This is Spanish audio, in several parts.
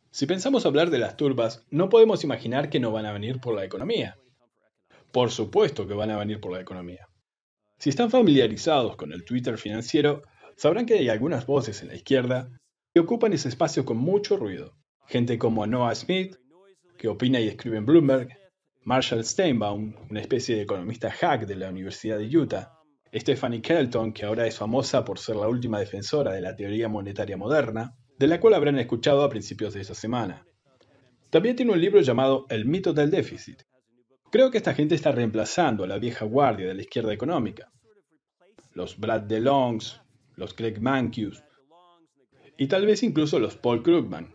Si pensamos hablar de las turbas, no podemos imaginar que no van a venir por la economía. Por supuesto que van a venir por la economía. Si están familiarizados con el Twitter financiero, sabrán que hay algunas voces en la izquierda que ocupan ese espacio con mucho ruido. Gente como Noah Smith, que opina y escribe en Bloomberg, Marshall Steinbaum, una especie de economista hack de la Universidad de Utah, Stephanie Kelton, que ahora es famosa por ser la última defensora de la teoría monetaria moderna, de la cual habrán escuchado a principios de esta semana. También tiene un libro llamado El mito del déficit. Creo que esta gente está reemplazando a la vieja guardia de la izquierda económica. Los Brad DeLongs, los Craig Mankiws y tal vez incluso los Paul Krugman.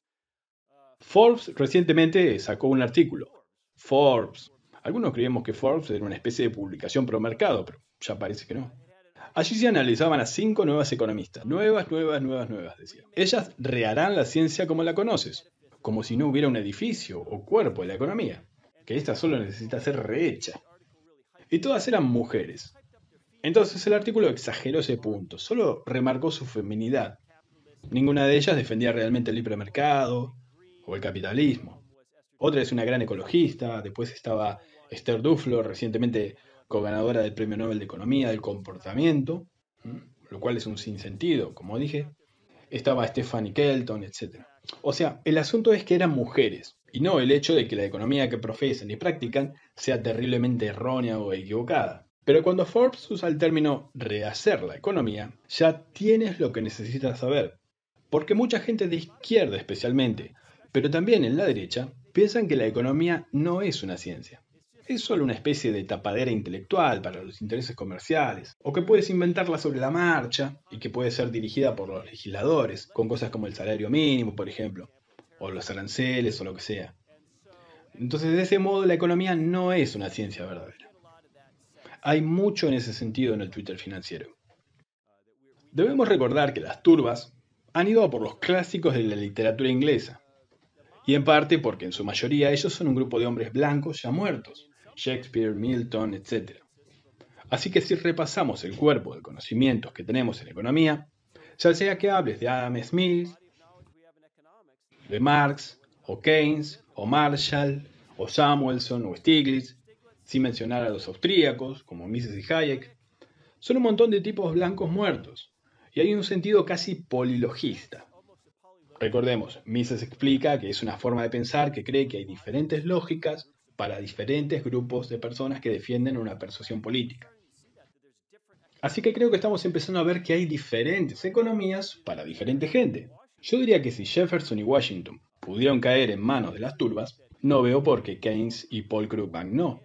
Forbes recientemente sacó un artículo. Forbes. Algunos creíamos que Forbes era una especie de publicación pro mercado, pero ya parece que no. Allí se analizaban a 5 nuevas economistas. Nuevas, decía. Ellas reharán la ciencia como la conoces, como si no hubiera un edificio o cuerpo en la economía, que ésta solo necesita ser rehecha. Y todas eran mujeres. Entonces el artículo exageró ese punto, solo remarcó su feminidad. Ninguna de ellas defendía realmente el libre mercado o el capitalismo. Otra es una gran ecologista, después estaba Esther Duflo, recientemente co-ganadora del Premio Nobel de Economía del Comportamiento, lo cual es un sinsentido, como dije. Estaba Stephanie Kelton, etc. O sea, el asunto es que eran mujeres, y no el hecho de que la economía que profesan y practican sea terriblemente errónea o equivocada. Pero cuando Forbes usa el término rehacer la economía, ya tienes lo que necesitas saber. Porque mucha gente de izquierda especialmente, pero también en la derecha, piensan que la economía no es una ciencia. Es solo una especie de tapadera intelectual para los intereses comerciales, o que puedes inventarla sobre la marcha y que puede ser dirigida por los legisladores, con cosas como el salario mínimo, por ejemplo, o los aranceles o lo que sea. Entonces, de ese modo, la economía no es una ciencia verdadera. Hay mucho en ese sentido en el Twitter financiero. Debemos recordar que las turbas han ido a por los clásicos de la literatura inglesa, y en parte porque en su mayoría ellos son un grupo de hombres blancos ya muertos, Shakespeare, Milton, etc. Así que si repasamos el cuerpo de conocimientos que tenemos en economía, ya sea que hables de Adam Smith, de Marx, o Keynes, o Marshall, o Samuelson, o Stiglitz, sin mencionar a los austríacos, como Mises y Hayek, son un montón de tipos blancos muertos, y hay un sentido casi polilogista. Recordemos, Mises explica que es una forma de pensar que cree que hay diferentes lógicas para diferentes grupos de personas que defienden una persuasión política. Así que creo que estamos empezando a ver que hay diferentes economías para diferente gente. Yo diría que si Jefferson y Washington pudieron caer en manos de las turbas, no veo por qué Keynes y Paul Krugman no.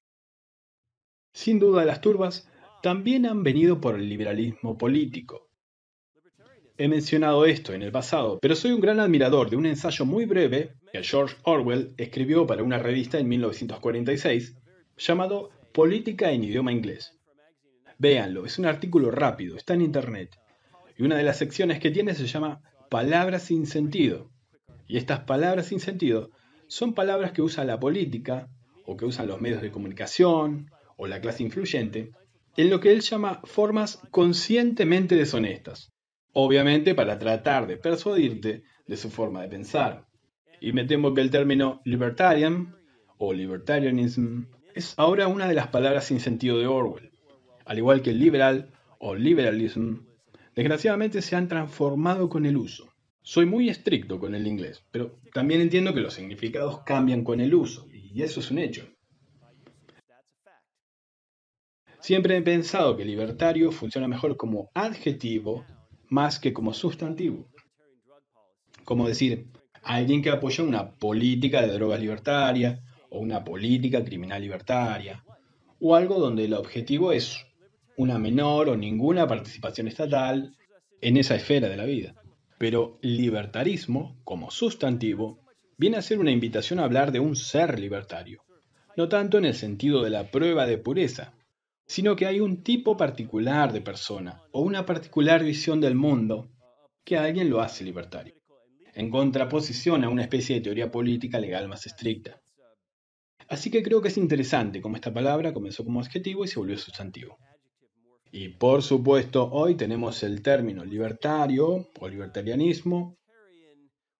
Sin duda, las turbas también han venido por el liberalismo político. He mencionado esto en el pasado, pero soy un gran admirador de un ensayo muy breve que George Orwell escribió para una revista en 1946 llamado Política en idioma inglés. Véanlo, es un artículo rápido, está en internet. Y una de las secciones que tiene se llama Palabras sin sentido. Y estas palabras sin sentido son palabras que usa la política, o que usan los medios de comunicación, o la clase influyente, en lo que él llama formas conscientemente deshonestas. Obviamente para tratar de persuadirte de su forma de pensar. Y me temo que el término libertarian, o libertarianism, es ahora una de las palabras sin sentido de Orwell. Al igual que liberal o liberalism, desgraciadamente se han transformado con el uso. Soy muy estricto con el inglés, pero también entiendo que los significados cambian con el uso, y eso es un hecho. Siempre he pensado que libertario funciona mejor como adjetivo más que como sustantivo. Como decir, alguien que apoya una política de drogas libertaria o una política criminal libertaria, o algo donde el objetivo es una menor o ninguna participación estatal en esa esfera de la vida. Pero libertarismo, como sustantivo, viene a ser una invitación a hablar de un ser libertario, no tanto en el sentido de la prueba de pureza, sino que hay un tipo particular de persona o una particular visión del mundo que a alguien lo hace libertario, en contraposición a una especie de teoría política legal más estricta. Así que creo que es interesante cómo esta palabra comenzó como adjetivo y se volvió sustantivo. Y por supuesto, hoy tenemos el término libertario o libertarianismo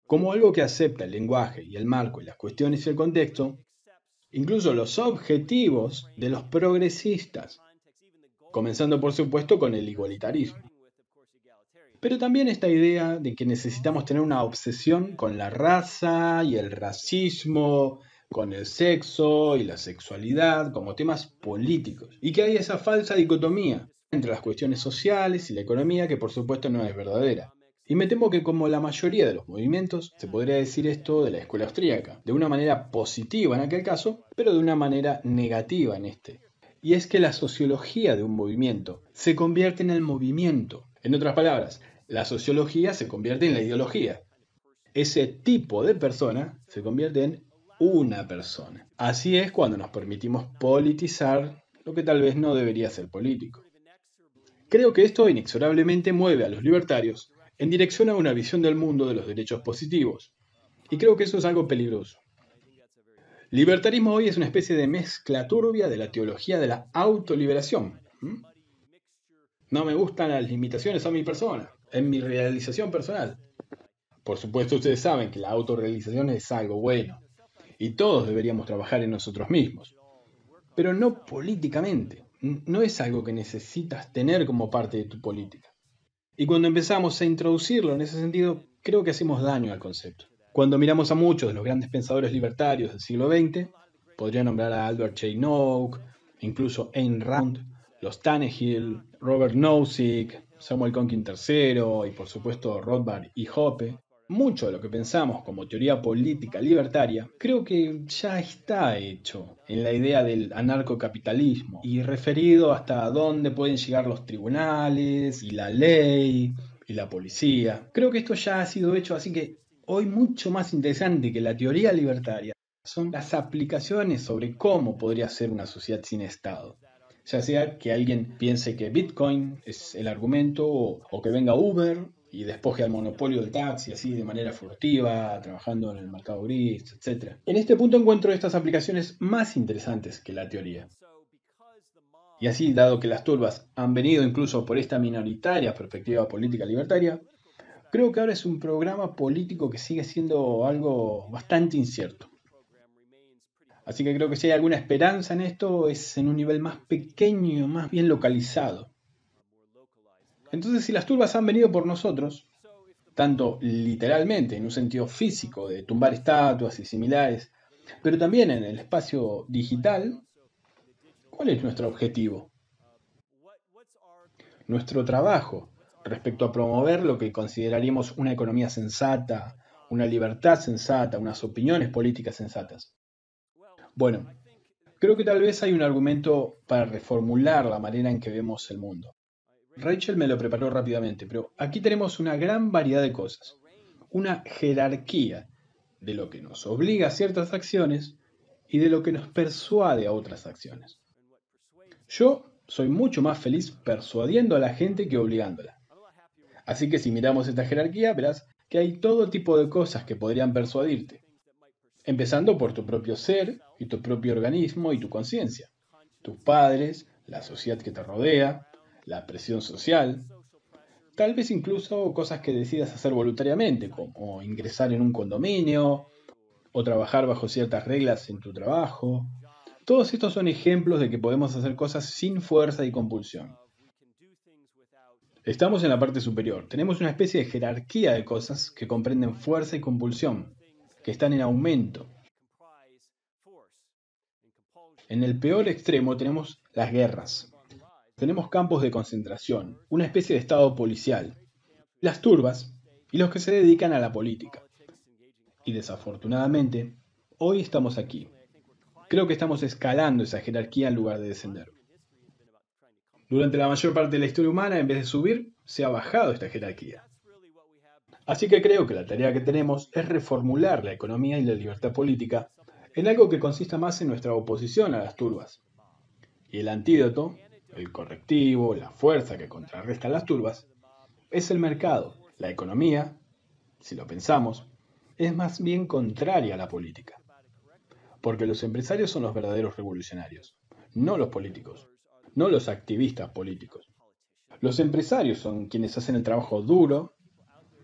como algo que acepta el lenguaje y el marco y las cuestiones y el contexto, incluso los objetivos de los progresistas, comenzando por supuesto con el igualitarismo. Pero también esta idea de que necesitamos tener una obsesión con la raza y el racismo, con el sexo y la sexualidad como temas políticos, y que hay esa falsa dicotomía entre las cuestiones sociales y la economía que por supuesto no es verdadera. Y me temo que como la mayoría de los movimientos, se podría decir esto de la escuela austríaca, de una manera positiva en aquel caso, pero de una manera negativa en este. Y es que la sociología de un movimiento se convierte en el movimiento. En otras palabras, la sociología se convierte en la ideología. Ese tipo de persona se convierte en una persona. Así es cuando nos permitimos politizar lo que tal vez no debería ser político. Creo que esto inexorablemente mueve a los libertarios en dirección a una visión del mundo de los derechos positivos. Y creo que eso es algo peligroso. Libertarismo hoy es una especie de mezcla turbia de la teología de la autoliberación. No me gustan las limitaciones a mi persona, en mi realización personal. Por supuesto, ustedes saben que la autorrealización es algo bueno, y todos deberíamos trabajar en nosotros mismos. Pero no políticamente. No es algo que necesitas tener como parte de tu política. Y cuando empezamos a introducirlo en ese sentido, creo que hacemos daño al concepto. Cuando miramos a muchos de los grandes pensadores libertarios del siglo XX, podría nombrar a Albert Jay-Nock, incluso Ayn Rand, los Tannehill, Robert Nozick, Samuel Conkin III y por supuesto Rothbard y Hoppe. Mucho de lo que pensamos como teoría política libertaria creo que ya está hecho en la idea del anarcocapitalismo y referido hasta dónde pueden llegar los tribunales y la ley y la policía. Creo que esto ya ha sido hecho, así que hoy mucho más interesante que la teoría libertaria son las aplicaciones sobre cómo podría ser una sociedad sin Estado. Ya sea que alguien piense que Bitcoin es el argumento o que venga Uber y despoje al monopolio del taxi así de manera furtiva, trabajando en el mercado gris, etc. En este punto encuentro estas aplicaciones más interesantes que la teoría. Y así, dado que las turbas han venido incluso por esta minoritaria perspectiva política libertaria, creo que ahora es un programa político que sigue siendo algo bastante incierto. Así que creo que si hay alguna esperanza en esto es en un nivel más pequeño, más bien localizado. Entonces, si las turbas han venido por nosotros, tanto literalmente en un sentido físico de tumbar estatuas y similares, pero también en el espacio digital, ¿cuál es nuestro objetivo? Nuestro trabajo respecto a promover lo que consideraríamos una economía sensata, una libertad sensata, unas opiniones políticas sensatas. Bueno, creo que tal vez hay un argumento para reformular la manera en que vemos el mundo. Rachel me lo preparó rápidamente, pero aquí tenemos una gran variedad de cosas. Una jerarquía de lo que nos obliga a ciertas acciones y de lo que nos persuade a otras acciones. Yo soy mucho más feliz persuadiendo a la gente que obligándola. Así que si miramos esta jerarquía, verás que hay todo tipo de cosas que podrían persuadirte. Empezando por tu propio ser y tu propio organismo y tu conciencia. Tus padres, la sociedad que te rodea, la presión social, tal vez incluso cosas que decidas hacer voluntariamente, como ingresar en un condominio o trabajar bajo ciertas reglas en tu trabajo. Todos estos son ejemplos de que podemos hacer cosas sin fuerza y compulsión. Estamos en la parte superior. Tenemos una especie de jerarquía de cosas que comprenden fuerza y compulsión, que están en aumento. En el peor extremo tenemos las guerras. Tenemos campos de concentración, una especie de estado policial, las turbas y los que se dedican a la política. Y desafortunadamente, hoy estamos aquí. Creo que estamos escalando esa jerarquía en lugar de descender. Durante la mayor parte de la historia humana, en vez de subir, se ha bajado esta jerarquía. Así que creo que la tarea que tenemos es reformular la economía y la libertad política en algo que consista más en nuestra oposición a las turbas. Y el antídoto, el correctivo, la fuerza que contrarresta las turbas, es el mercado. La economía, si lo pensamos, es más bien contraria a la política. Porque los empresarios son los verdaderos revolucionarios, no los políticos, no los activistas políticos. Los empresarios son quienes hacen el trabajo duro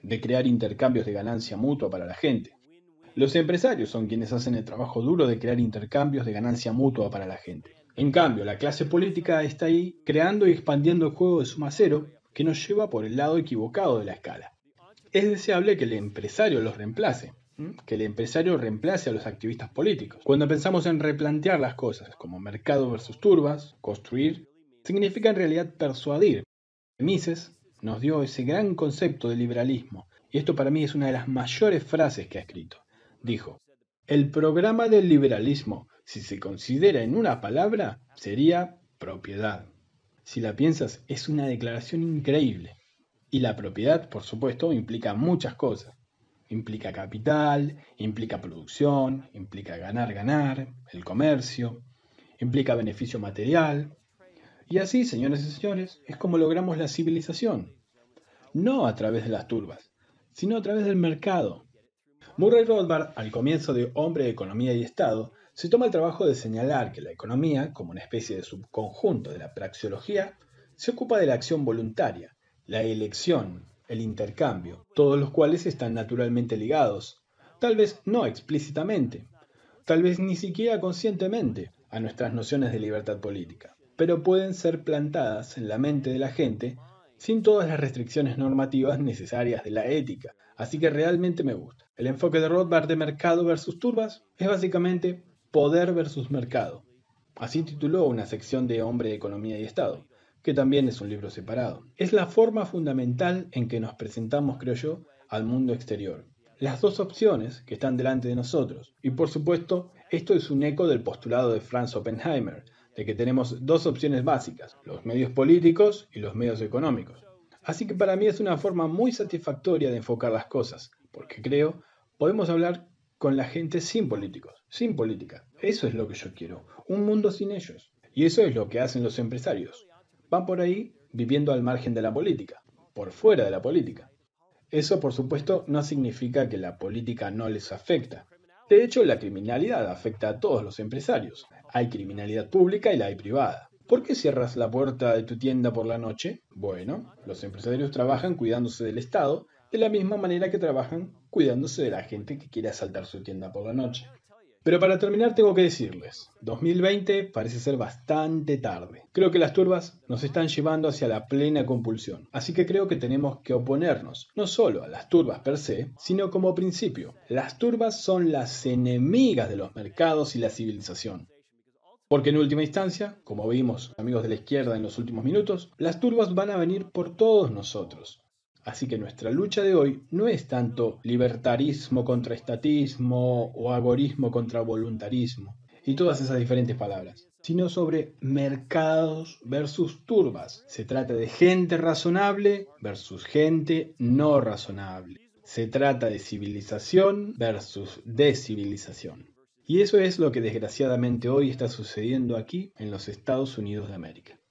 de crear intercambios de ganancia mutua para la gente. Los empresarios son quienes hacen el trabajo duro de crear intercambios de ganancia mutua para la gente. En cambio, la clase política está ahí creando y expandiendo el juego de suma cero que nos lleva por el lado equivocado de la escala. Es deseable que el empresario los reemplace, que el empresario reemplace a los activistas políticos. Cuando pensamos en replantear las cosas como mercado versus turbas, construir, significa en realidad persuadir. Mises nos dio ese gran concepto de liberalismo, y esto para mí es una de las mayores frases que ha escrito. Dijo, el programa del liberalismo, si se considera en una palabra, sería propiedad. Si la piensas, es una declaración increíble. Y la propiedad, por supuesto, implica muchas cosas. Implica capital, implica producción, implica ganar, el comercio, implica beneficio material. Y así, señores y señores, es como logramos la civilización. No a través de las turbas, sino a través del mercado. Murray Rothbard, al comienzo de Hombre, Economía y Estado, se toma el trabajo de señalar que la economía, como una especie de subconjunto de la praxeología, se ocupa de la acción voluntaria, la elección, el intercambio, todos los cuales están naturalmente ligados, tal vez no explícitamente, tal vez ni siquiera conscientemente, a nuestras nociones de libertad política, pero pueden ser plantadas en la mente de la gente sin todas las restricciones normativas necesarias de la ética, así que realmente me gusta. El enfoque de Rothbard de mercado versus turbas es básicamente poder versus mercado. Así tituló una sección de Hombre, Economía y Estado, que también es un libro separado. Es la forma fundamental en que nos presentamos, creo yo, al mundo exterior. Las dos opciones que están delante de nosotros. Y por supuesto, esto es un eco del postulado de Franz Oppenheimer, de que tenemos dos opciones básicas, los medios políticos y los medios económicos. Así que para mí es una forma muy satisfactoria de enfocar las cosas, porque creo podemos hablar con la gente sin políticos, sin política. Eso es lo que yo quiero, un mundo sin ellos. Y eso es lo que hacen los empresarios. Van por ahí viviendo al margen de la política, por fuera de la política. Eso, por supuesto, no significa que la política no les afecta. De hecho, la criminalidad afecta a todos los empresarios. Hay criminalidad pública y la hay privada. ¿Por qué cierras la puerta de tu tienda por la noche? Bueno, los empresarios trabajan cuidándose del Estado de la misma manera que trabajan cuidándose de la gente que quiere asaltar su tienda por la noche. Pero para terminar tengo que decirles, 2020 parece ser bastante tarde. Creo que las turbas nos están llevando hacia la plena compulsión. Así que creo que tenemos que oponernos, no solo a las turbas per se, sino como principio. Las turbas son las enemigas de los mercados y la civilización. Porque en última instancia, como vimos amigos de la izquierda en los últimos minutos, las turbas van a venir por todos nosotros. Así que nuestra lucha de hoy no es tanto libertarismo contra estatismo o agorismo contra voluntarismo y todas esas diferentes palabras, sino sobre mercados versus turbas. Se trata de gente razonable versus gente no razonable. Se trata de civilización versus descivilización. Y eso es lo que desgraciadamente hoy está sucediendo aquí en los Estados Unidos de América.